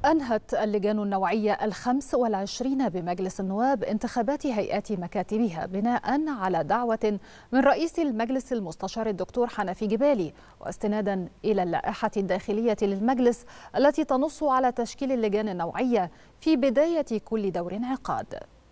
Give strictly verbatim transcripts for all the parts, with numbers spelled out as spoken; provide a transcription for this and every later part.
أنهت اللجان النوعية الخمس والعشرين بمجلس النواب انتخابات هيئات مكاتبها بناء على دعوة من رئيس المجلس المستشار الدكتور حنفي جبالي، واستنادا إلى اللائحة الداخلية للمجلس التي تنص على تشكيل اللجان النوعية في بداية كل دور انعقاد.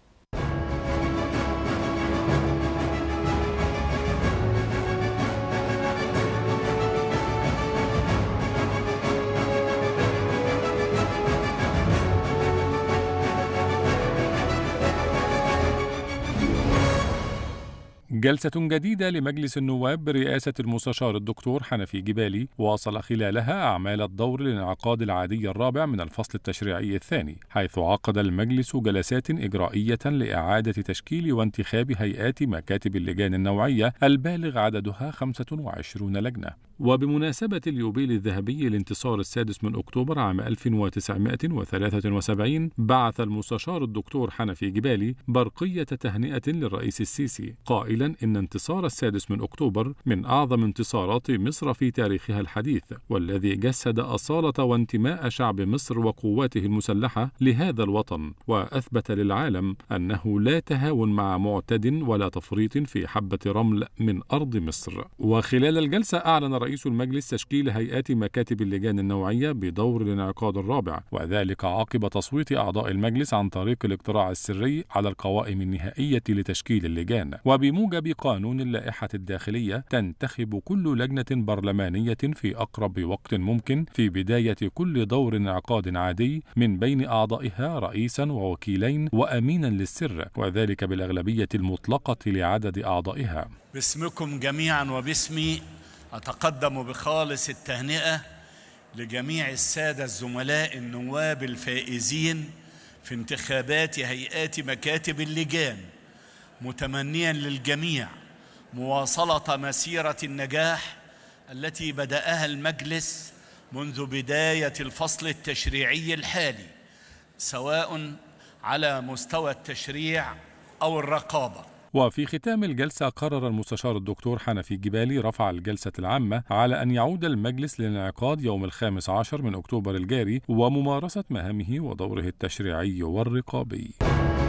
جلسة جديدة لمجلس النواب برئاسة المستشار الدكتور حنفي جبالي واصل خلالها أعمال الدور الانعقاد العادي الرابع من الفصل التشريعي الثاني، حيث عقد المجلس جلسات إجرائية لإعادة تشكيل وانتخاب هيئات مكاتب اللجان النوعية البالغ عددها خمسة وعشرين لجنة. وبمناسبة اليوبيل الذهبي لانتصار السادس من أكتوبر عام ألف وتسعمائة وثلاثة وسبعين، بعث المستشار الدكتور حنفي جبالي برقية تهنئة للرئيس السيسي قائلا إن انتصار السادس من أكتوبر من أعظم انتصارات مصر في تاريخها الحديث، والذي جسد أصالة وانتماء شعب مصر وقواته المسلحة لهذا الوطن، وأثبت للعالم أنه لا تهاون مع معتد ولا تفريط في حبة رمل من أرض مصر. وخلال الجلسة أعلن رئيس المجلس تشكيل هيئات مكاتب اللجان النوعية بدور الانعقاد الرابع، وذلك عقب تصويت أعضاء المجلس عن طريق الاقتراع السري على القوائم النهائية لتشكيل اللجان. وبموجب قانون اللائحة الداخلية تنتخب كل لجنة برلمانية في أقرب وقت ممكن في بداية كل دور انعقاد عادي من بين أعضائها رئيسا ووكيلين وأمينا للسر، وذلك بالأغلبية المطلقة لعدد أعضائها. باسمكم جميعا وباسمي أتقدم بخالص التهنئة لجميع السادة الزملاء النواب الفائزين في انتخابات هيئات مكاتب اللجان، متمنيا للجميع مواصلة مسيرة النجاح التي بدأها المجلس منذ بداية الفصل التشريعي الحالي، سواء على مستوى التشريع أو الرقابة. وفي ختام الجلسة قرر المستشار الدكتور حنفي جبالي رفع الجلسة العامة على أن يعود المجلس للانعقاد يوم الخامس عشر من أكتوبر الجاري وممارسة مهامه ودوره التشريعي والرقابي.